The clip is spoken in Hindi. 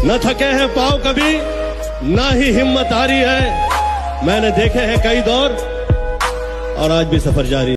न थके हैं पांव कभी, ना ही हिम्मत हारी है। मैंने देखे हैं कई दौर और आज भी सफर जारी।